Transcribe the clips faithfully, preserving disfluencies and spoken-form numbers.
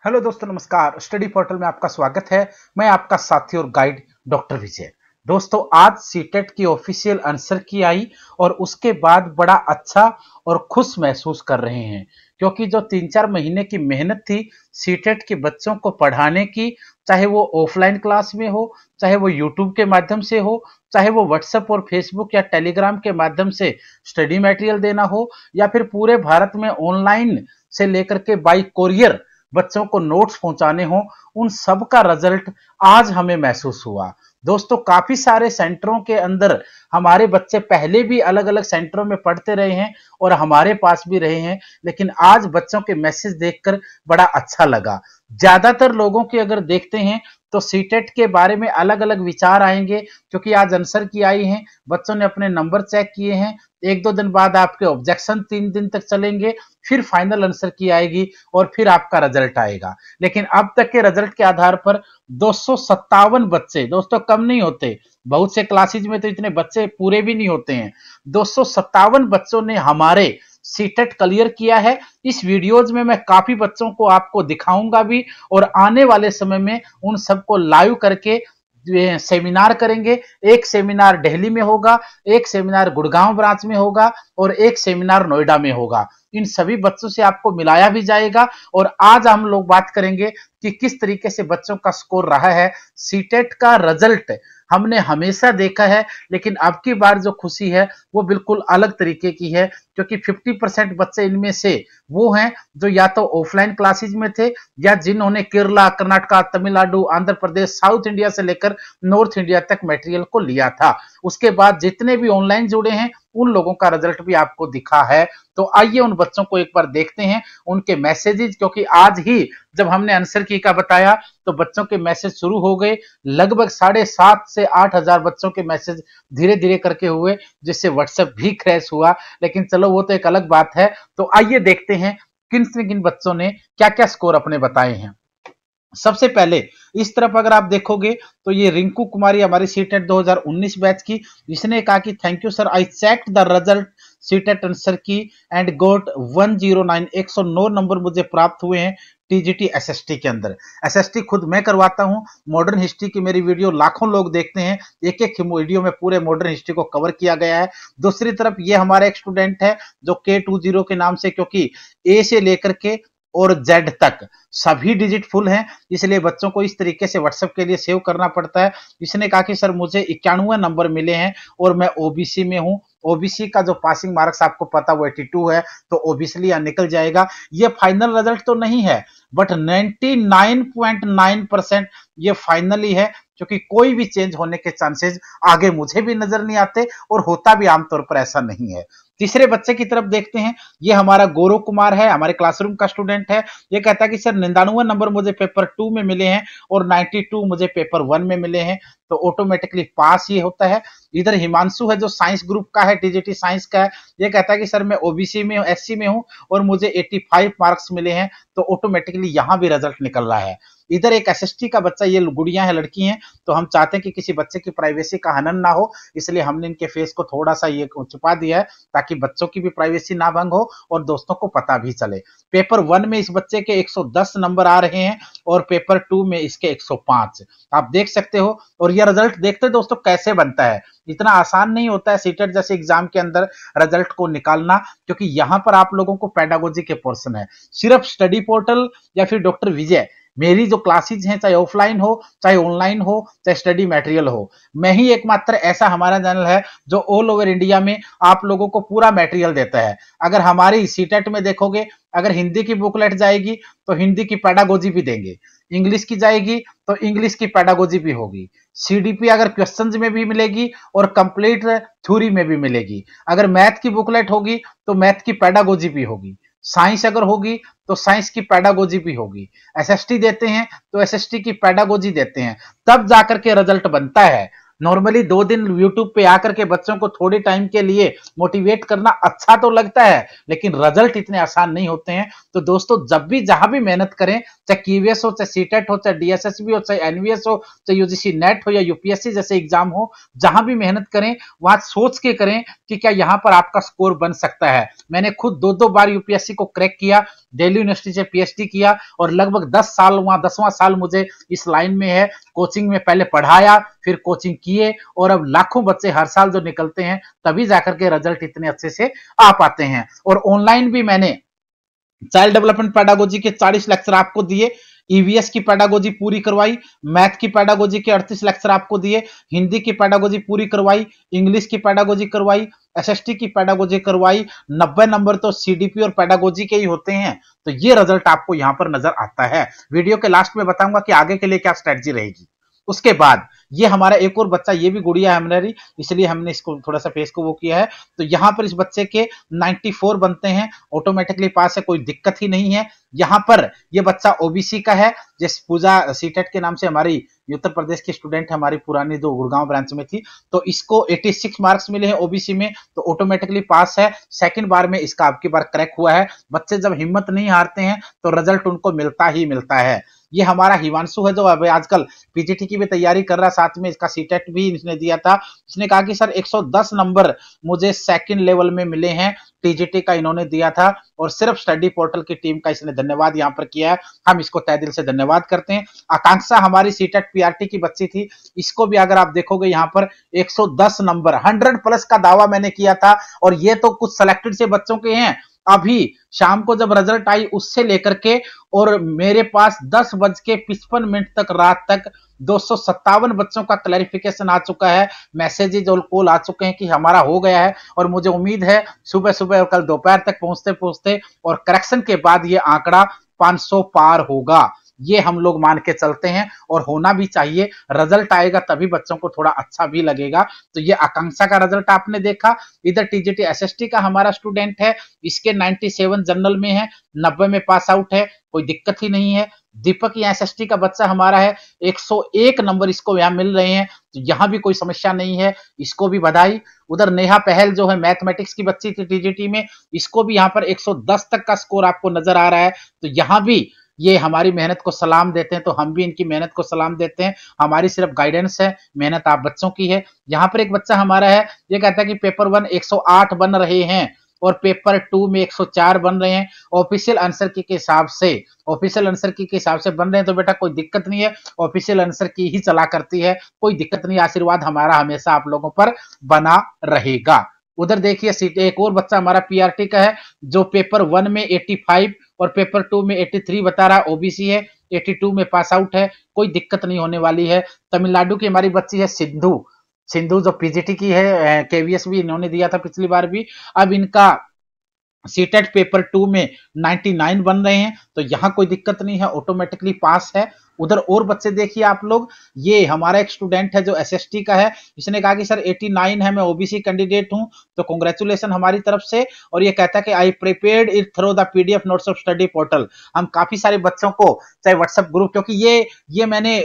Hello दोस्तों, नमस्कार। Study portal में आपका स्वागत है। मैं आपका साथी और गाइड डॉक्टर विजय। दोस्तों, आज सीटेट की ऑफिशियल आंसर की आई और उसके बाद बड़ा अच्छा और खुश महसूस कर रहे हैं, क्योंकि जो तीन चार महीने की मेहनत थी सीटेट के बच्चों को पढ़ाने की, चाहे वो ऑफलाइन क्लास में हो, चाहे वो यूट्यूब के माध्यम से हो, चाहे वो व्हाट्सएप और फेसबुक या टेलीग्राम के माध्यम से स्टडी मटेरियल देना हो, या फिर पूरे भारत में ऑनलाइन से लेकर के बाई कोरियर बच्चों को नोट्स पहुंचाने हो, उन सब का रिजल्ट आज हमें महसूस हुआ। दोस्तों, काफी सारे सेंटरों के अंदर हमारे बच्चे पहले भी अलग अलग सेंटरों में पढ़ते रहे हैं और हमारे पास भी रहे हैं, लेकिन आज बच्चों के मैसेज देखकर बड़ा अच्छा लगा। ज्यादातर लोगों के अगर देखते हैं तो सीटेट के बारे में अलग अलग विचार आएंगे, क्योंकि आज आंसर की आई है, बच्चों ने अपने नंबर चेक किए हैं। एक दो दिन बाद आपके ऑब्जेक्शन तीन दिन तक चलेंगे, फिर फाइनल आंसर की आएगी और फिर आपका रिजल्ट आएगा। लेकिन अब तक के रिजल्ट के आधार पर दो सौ सत्तावन बच्चे, दोस्तों कम नहीं होते, बहुत से क्लासेज में तो इतने बच्चे पूरे भी नहीं होते हैं। दो सौ सत्तावन बच्चों ने हमारे सीटेट क्लियर किया है। इस वीडियोज में मैं काफी बच्चों को आपको दिखाऊंगा भी, और आने वाले समय में उन सबको लाइव करके सेमिनार करेंगे। एक सेमिनार दिल्ली में होगा, एक सेमिनार गुड़गांव ब्रांच में होगा और एक सेमिनार नोएडा में होगा। इन सभी बच्चों से आपको मिलाया भी जाएगा और आज हम लोग बात करेंगे कि किस तरीके से बच्चों का स्कोर रहा है। सीटेट का रिजल्ट हमने हमेशा देखा है, लेकिन अब की बार जो खुशी है वो बिल्कुल अलग तरीके की है, क्योंकि पचास परसेंट बच्चे इनमें से वो हैं जो या तो ऑफलाइन क्लासेज में थे या जिन्होंने केरला, कर्नाटका, तमिलनाडु, आंध्र प्रदेश, साउथ इंडिया से लेकर नॉर्थ इंडिया तक मटेरियल को लिया था। उसके बाद जितने भी ऑनलाइन जुड़े हैं उन लोगों का रिजल्ट भी आपको दिखा है। तो आइए उन बच्चों को एक बार देखते हैं, उनके मैसेजेस, क्योंकि आज ही जब हमने आंसर की का बताया तो बच्चों के मैसेज शुरू हो गए। लगभग साढ़े सात से आठ हजार बच्चों के मैसेज धीरे धीरे करके हुए, जिससे व्हाट्सएप भी क्रैश हुआ, लेकिन चलो वो तो एक अलग बात है। तो आइए देखते हैं किन से किन बच्चों ने क्या क्या स्कोर अपने बताए हैं। सबसे पहले इस तरफ अगर आप देखोगे तो ये रिंकू कुमारी हमारी सीटेट दो हज़ार उन्नीस बैच की, इसने कहा कि thank you sir, I checked the result CTET answer key and got one zero nine, एक सौ नौ नंबर मुझे प्राप्त हुए हैं टीजीटी एसएसटी के अंदर। एसएसटी खुद मैं करवाता हूं। मॉडर्न हिस्ट्री की मेरी वीडियो लाखों लोग देखते हैं, एक एक वीडियो में पूरे मॉडर्न हिस्ट्री को कवर किया गया है। दूसरी तरफ ये हमारा एक स्टूडेंट है जो के टू जीरो के नाम से, क्योंकि ए से लेकर के और जेड तक सभी डिजिट फुल हैं, इसलिए बच्चों को इस तरीके से व्हाट्सएप के लिए सेव करना पड़ता है। इसने कहा कि सर मुझे इक्यानवे नंबर मिले हैं और मैं ओबीसी में हूं। ओबीसी का जो पासिंग मार्क्स आपको पता वो बयासी है, तो ओबीसी यहां निकल जाएगा। ये फाइनल रिजल्ट तो नहीं है, बट निन्यानवे पॉइंट नौ परसेंट ये फाइनली है, क्योंकि कोई भी चेंज होने के चांसेस आगे मुझे भी नजर नहीं आते और होता भी आमतौर पर ऐसा नहीं है। तीसरे बच्चे की तरफ देखते हैं। ये हमारा गौरव कुमार है, हमारे क्लासरूम का स्टूडेंट है। ये कहता है कि सर निन्यानवे नंबर मुझे पेपर टू में मिले हैं और बानवे मुझे पेपर वन में मिले हैं, तो ऑटोमेटिकली पास ये होता है। इधर हिमांशु है जो साइंस ग्रुप का है, टीजीटी साइंस का है। ये कहता है कि सर मैं ओबीसी में हूं, एससी में हूं और मुझे पचासी मार्क्स मिले हैं, तो ऑटोमेटिकली यहां भी रिजल्ट निकल रहा है। इधर एक एसएसटी का बच्चा, ये गुड़िया है, लड़की हैं, तो हम चाहते हैं कि किसी बच्चे की प्राइवेसी का हनन ना हो, इसलिए हमने इनके फेस को थोड़ा सा ये छुपा दिया है, ताकि बच्चों की भी प्राइवेसी ना भंग हो और दोस्तों को पता भी चले। पेपर वन में इस बच्चे के एक सौ दस नंबर आ रहे हैं और पेपर टू में इसके एक सौ पाँच, आप देख सकते हो। और यह रिजल्ट देखते दोस्तों कैसे बनता है, इतना आसान नहीं होता है सीटेट जैसे एग्जाम के अंदर रिजल्ट को निकालना, क्योंकि यहां पर आप लोगों को पेडागोजी के पोर्शन है। सिर्फ स्टडी पोर्टल या फिर डॉक्टर विजय, मेरी जो क्लासेज हैं, चाहे ऑफलाइन हो चाहे ऑनलाइन हो चाहे स्टडी मटेरियल हो, मैं ही एकमात्र ऐसा हमारा चैनल है जो ऑल ओवर इंडिया में आप लोगों को पूरा मटेरियल देता है। अगर हमारी सीटेट में देखोगे, अगर हिंदी की बुकलेट जाएगी तो हिंदी की पेडागोजी भी देंगे, इंग्लिश की जाएगी तो इंग्लिश की पेडागोजी भी होगी, सीडीपी अगर क्वेश्चंस में भी मिलेगी और कंप्लीट थ्योरी में भी मिलेगी। अगर मैथ की बुकलेट होगी तो मैथ की पेडागोजी भी होगी, साइंस अगर होगी तो साइंस की पेडागोजी भी होगी, एसएसटी देते हैं तो एसएसटी की पेडागोजी देते हैं, तब जाकर के रिजल्ट बनता है। नॉर्मली दो दिन यूट्यूब पे आकर के बच्चों को थोड़े टाइम के लिए मोटिवेट करना अच्छा तो लगता है, लेकिन रिजल्ट इतने आसान नहीं होते हैं। तो दोस्तों जब भी जहां भी मेहनत करें, चाहे क्यूएस हो, चाहे सीटेट हो, चाहे डीएसएसबी हो, चाहे एनवीएस हो, चाहे यूजीसी नेट हो या यूपीएससी जैसे एग्जाम हो, जहां भी मेहनत करें वहां सोच के करें कि क्या यहां पर आपका स्कोर बन सकता है। मैंने खुद दो दो बार यूपीएससी को क्रैक किया, दिल्ली यूनिवर्सिटी से पीएचडी किया और लगभग दस साल वहां दसवां साल मुझे इस लाइन में है। कोचिंग में पहले पढ़ाया, फिर कोचिंग किए और अब लाखों बच्चे हर साल जो निकलते हैं तभी जाकर के रिजल्ट इतने अच्छे से आ पाते हैं। और ऑनलाइन भी मैंने चाइल्ड डेवलपमेंट पेडागोजी के चालीस लेक्चर आपको दिए, ईवीएस की पेडागोजी पूरी करवाई, मैथ की पेडागोजी के अड़तीस लेक्चर आपको दिए, हिंदी की पेडागोजी पूरी करवाई, इंग्लिश की पेडागोजी करवाई, एसएसटी की पेडागोजी करवाई। नब्बे नंबर तो सीडीपी और पेडागोजी के ही होते हैं। तो ये रिजल्ट आपको यहां पर नजर आता है। वीडियो के लास्ट में बताऊंगा कि आगे के लिए क्या स्ट्रेटजी रहेगी। उसके बाद ये हमारा एक और बच्चा, ये भी गुड़िया है हमारी, इसलिए हमने इसको थोड़ा सा फेस को वो किया है। तो यहां पर इस बच्चे के चौरानवे बनते हैं, ऑटोमेटिकली पास है, कोई दिक्कत ही नहीं है। यहां पर ये बच्चा ओबीसी का है, जिस पूजा सीटेट के नाम से हमारी उत्तर प्रदेश की स्टूडेंट हमारी पुरानी जो गुड़गांव ब्रांच में थी, तो इसको छियासी मार्क्स मिले हैं ओबीसी में, तो ऑटोमेटिकली पास है। सेकंड बार में इसका आपकी बार क्रैक हुआ है। बच्चे जब हिम्मत नहीं हारते हैं तो रिजल्ट उनको मिलता ही मिलता है। ये हमारा हिमांशु है जो अभी आजकल पीजीटी की भी तैयारी कर रहा, साथ में इसका सीटेट भी इसने दिया था। इसने कहा कि सर एक सौ दस नंबर मुझे सेकंड लेवल में मिले हैं, टीजीटी का इन्होंने दिया था और सिर्फ स्टडी पोर्टल की टीम का इसने धन्यवाद यहां पर किया है। हम इसको तहे दिल से धन्यवाद करते हैं। आकांक्षा हमारी सीटेट पीआरटी की बच्ची थी, इसको भी अगर आप देखोगे यहां पर एक सौ दस नंबर, सौ प्लस का दावा मैंने किया था और ये तो कुछ सिलेक्टेड से बच्चों के हैं। अभी शाम को जब रिजल्ट आई उससे लेकर के और मेरे पास दस बज के पचपन मिनट तक रात तक दो सौ सत्तावन बच्चों का क्लैरिफिकेशन आ चुका है, मैसेजेज और कॉल आ चुके हैं कि हमारा हो गया है। और मुझे उम्मीद है सुबह सुबह और कल दोपहर तक पहुंचते पहुंचते और करेक्शन के बाद ये आंकड़ा पांच सौ पार होगा, ये हम लोग मान के चलते हैं और होना भी चाहिए। रिजल्ट आएगा तभी बच्चों को थोड़ा अच्छा भी लगेगा। तो ये आकांक्षा का रिजल्ट आपने देखा। इधर टीजीटी एसएसटी का हमारा स्टूडेंट है, इसके सत्तानवे जनरल में है, नब्बे में पास आउट है, कोई दिक्कत ही नहीं है। दीपक यहाँ एसएसटी का बच्चा हमारा है, एक सौ एक नंबर इसको यहाँ मिल रहे हैं, तो यहाँ भी कोई समस्या नहीं है, इसको भी बधाई। उधर नेहा पहल जो है मैथमेटिक्स की बच्ची थी टीजीटी में, इसको भी यहाँ पर एक सौ दस तक का स्कोर आपको नजर आ रहा है। तो यहाँ भी ये हमारी मेहनत को सलाम देते हैं, तो हम भी इनकी मेहनत को सलाम देते हैं। हमारी सिर्फ गाइडेंस है, मेहनत आप बच्चों की है। यहाँ पर एक बच्चा हमारा है, ये कहता है कि पेपर वन एक सौ आठ बन रहे हैं और पेपर टू में एक सौ चार बन रहे हैं। ऑफिशियल आंसर की के हिसाब से ऑफिशियल आंसर की के हिसाब से बन रहे हैं, तो बेटा कोई दिक्कत नहीं है, ऑफिशियल आंसर की ही चला करती है, कोई दिक्कत नहीं। आशीर्वाद हमारा हमेशा आप लोगों पर बना रहेगा। उधर देखिए सीट एक और बच्चा हमारा पीआरटी का है, जो पेपर वन में पचासी और पेपर टू में तिरासी बता रहा, ओबीसी है, बयासी में पास आउट है, कोई दिक्कत नहीं होने वाली है। तमिलनाडु की हमारी बच्ची है सिंधु, सिंधु जो पीजीटी की है, केवीएस भी इन्होंने दिया था पिछली बार भी। अब इनका सीटेट पेपर टू में निन्यानवे बन रहे हैं, तो यहां कोई दिक्कत नहीं है, ऑटोमेटिकली पास है। उधर और बच्चे देखिए आप लोग, ये हमारा एक स्टूडेंट है जो एसएसटी का है, इसने कहा कि सर नवासी है, मैं ओबीसी कैंडिडेट हूं, तो कांग्रेचुलेशन हमारी तरफ से। और ये कहता है कि I prepared it through the PDF notes of study portal. हम काफी सारे बच्चों को, चाहे व्हाट्सएप ग्रुप, क्योंकि ये ये मैंने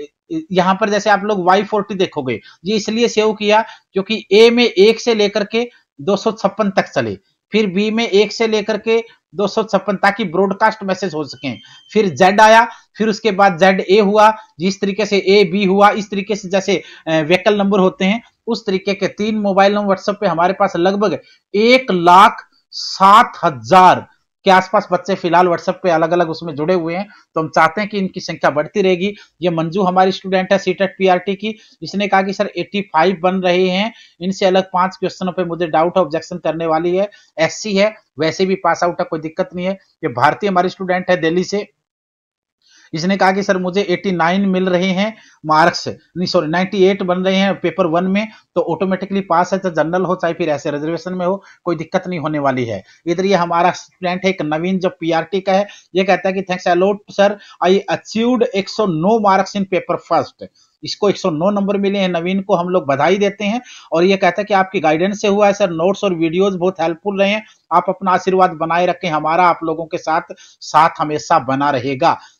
यहां पर जैसे आप लोग वाई फोर्टी देखोगे, ये इसलिए सेव किया क्योंकि ए में एक से लेकर के दो सौ छप्पन तक चले, फिर बी में एक से लेकर के दो सौ छप्पन, ताकि ब्रॉडकास्ट मैसेज हो सके। फिर जेड आया, फिर उसके बाद जेड ए हुआ, जिस तरीके से ए बी हुआ, इस तरीके से जैसे व्हीकल नंबर होते हैं उस तरीके के तीन मोबाइल नंबर व्हाट्सएप पे हमारे पास लगभग एक लाख सात हजार के आसपास बच्चे फिलहाल व्हाट्सएप पे अलग अलग उसमें जुड़े हुए हैं। तो हम चाहते हैं कि इनकी संख्या बढ़ती रहेगी। ये मंजू हमारी स्टूडेंट है सीटेट पीआरटी की, इसने कहा कि सर पचासी बन रहे हैं, इनसे अलग पांच क्वेश्चनों पे मुझे डाउट है, ऑब्जेक्शन करने वाली है। एससी है, वैसे भी पास आउट है, कोई दिक्कत नहीं है। ये भारतीय हमारी स्टूडेंट है दिल्ली से, इसने कहा कि सर मुझे नवासी मिल रहे हैं मार्क्स, नहीं सॉरी अट्ठानवे बन रहे हैं पेपर वन में, तो ऑटोमेटिकली पास है, चाहे जनरल हो चाहे फिर ऐसे रिजर्वेशन में हो, कोई दिक्कत नहीं होने वाली है। इधर ये हमारा स्टूडेंट है एक नवीन जो पीआरटी का है, ये कहता है कि thanks a lot sir, I achieved एक सौ नौ मार्क्स इन पेपर फर्स्ट। इसको एक सौ नौ नंबर मिले हैं, नवीन को हम लोग बधाई देते हैं। और ये कहता है कि आपकी गाइडेंस से हुआ है सर, नोट्स और वीडियोस बहुत हेल्पफुल रहे हैं, आप अपना आशीर्वाद बनाए रखें, हमारा आप लोगों के साथ साथ हमेशा बना रहेगा।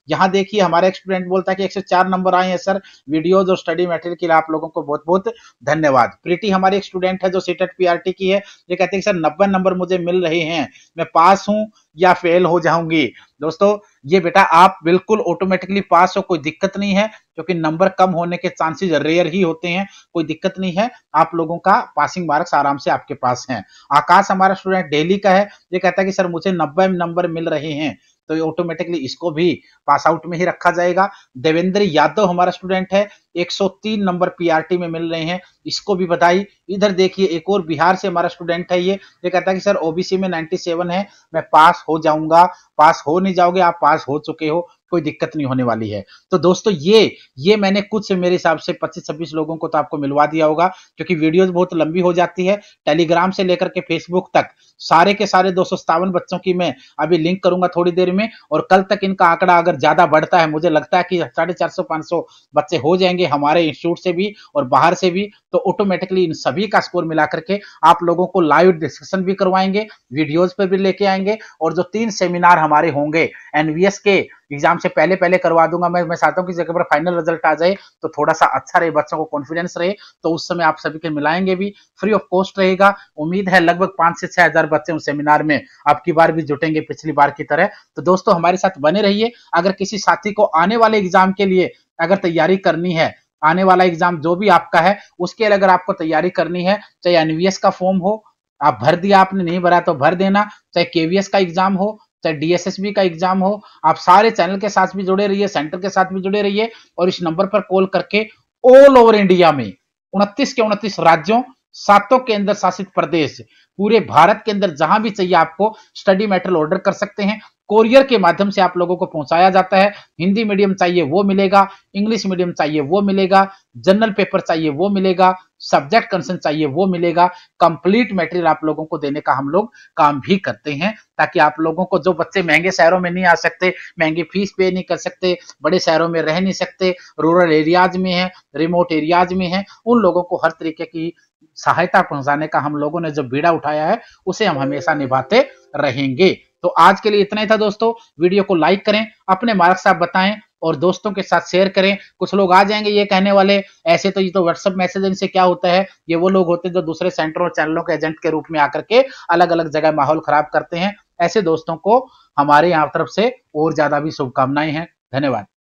यहाँ देखिए हमारा एक स्टूडेंट बोलता है कि एक सौ चार नंबर आए हैं सर, वीडियोज और स्टडी मटेरियल के लिए आप लोगों को बहुत बहुत धन्यवाद। प्रीति हमारी एक स्टूडेंट है जो सीटेट पीआरटी की है, ये कहते हैं सर नब्बे नंबर मुझे मिल रहे हैं, मैं पास हूं या फेल हो जाऊंगी। दोस्तों ये बेटा आप बिल्कुल ऑटोमेटिकली पास हो, कोई दिक्कत नहीं है, क्योंकि नंबर कम होने के चांसेस रेयर ही होते हैं, कोई दिक्कत नहीं है, आप लोगों का पासिंग मार्क्स आराम से आपके पास हैं। आकाश हमारा स्टूडेंट दिल्ली का है, ये कहता है कि सर मुझे नब्बे नंबर मिल रहे हैं, तो ये ऑटोमेटिकली इसको भी पास आउट में ही रखा जाएगा। देवेंद्र यादव हमारा स्टूडेंट है, एक सौ तीन नंबर पीआरटी में मिल रहे हैं, इसको भी बधाई। इधर देखिए एक और बिहार से हमारा स्टूडेंट है, ये ये कहता है कि सर ओबीसी में सत्तानवे है, मैं पास हो जाऊंगा। पास हो नहीं जाओगे, आप पास हो चुके हो, कोई दिक्कत नहीं होने वाली है। तो दोस्तों ये ये मैंने कुछ मेरे हिसाब से पच्चीस छब्बीस लोगों को तो आपको मिलवा दिया होगा, क्योंकि वीडियोस बहुत लंबी हो जाती है। टेलीग्राम से लेकर के फेसबुक तक सारे के सारे दो सौ सत्तावन बच्चों की मैं अभी लिंक करूंगा थोड़ी देर में, और कल तक इनका आंकड़ा अगर ज्यादा बढ़ता है, मुझे लगता है कि साढ़े चार सौ पांच सौ बच्चे हो जाएंगे हमारे इंस्टीट्यूट से भी और बाहर से भी, तो ऑटोमेटिकली इन सभी का स्कोर मिला करके आप लोगों को लाइव डिस्कशन भी करवाएंगे, वीडियोज पे भी लेके आएंगे, और जो तीन सेमिनार हमारे होंगे एनवीएस के एग्जाम से पहले पहले करवा दूंगा। मैं मैं चाहता हूं कि जगह पर फाइनल रिजल्ट आ जाए तो थोड़ा सा अच्छा रहे, बच्चों को कॉन्फिडेंस रहे, तो उस समय आप सभी के मिलाएंगे भी, फ्री ऑफ कॉस्ट रहेगा। उम्मीद है लगभग पांच से छह हजार बच्चे उस सेमिनार में आपकी बार भी जुटेंगे पिछली बार की तरह। तो दोस्तों हमारे साथ बने रहिए। अगर किसी साथी को आने वाले एग्जाम के लिए अगर तैयारी करनी है, आने वाला एग्जाम जो भी आपका है उसके लिए अगर आपको तैयारी करनी है, चाहे एनवीएस का फॉर्म हो, आप भर दिया, आपने नहीं भरा तो भर देना, चाहे केवीएस का एग्जाम हो, चाहे डीएसएसबी का एग्जाम हो, आप सारे चैनल के साथ भी जुड़े रहिए, सेंटर के साथ भी जुड़े रहिए, और इस नंबर पर कॉल करके ऑल ओवर इंडिया में उनतीस के उनतीस राज्यों, सातों केंद्र शासित प्रदेश, पूरे भारत के अंदर जहां भी चाहिए आपको स्टडी मटेरियल ऑर्डर कर सकते हैं। कोरियर के माध्यम से आप लोगों को पहुंचाया जाता है। हिंदी मीडियम चाहिए वो मिलेगा, इंग्लिश मीडियम चाहिए वो मिलेगा, जनरल पेपर चाहिए वो मिलेगा, सब्जेक्ट कंसेंट चाहिए वो मिलेगा। कंप्लीट मटेरियल आप लोगों को देने का हम लोग काम भी करते हैं, ताकि आप लोगों को, जो बच्चे महंगे शहरों में नहीं आ सकते, महंगी फीस पे नहीं कर सकते, बड़े शहरों में रह नहीं सकते, रूरल एरियाज में है, रिमोट एरियाज में है, उन लोगों को हर तरीके की सहायता पहुंचाने का हम लोगों ने जो बीड़ा उठाया है उसे हम हमेशा निभाते रहेंगे। तो आज के लिए इतना ही था दोस्तों। वीडियो को लाइक करें, अपने मार्क्स आप बताएं और दोस्तों के साथ शेयर करें। कुछ लोग आ जाएंगे ये कहने वाले, ऐसे तो ये तो व्हाट्सएप मैसेज इनसे क्या होता है, ये वो लोग होते हैं जो दूसरे सेंटरों और चैनलों के एजेंट के रूप में आकर के अलग अलग जगह माहौल खराब करते हैं। ऐसे दोस्तों को हमारे यहाँ तरफ से और ज्यादा भी शुभकामनाएं हैं। धन्यवाद।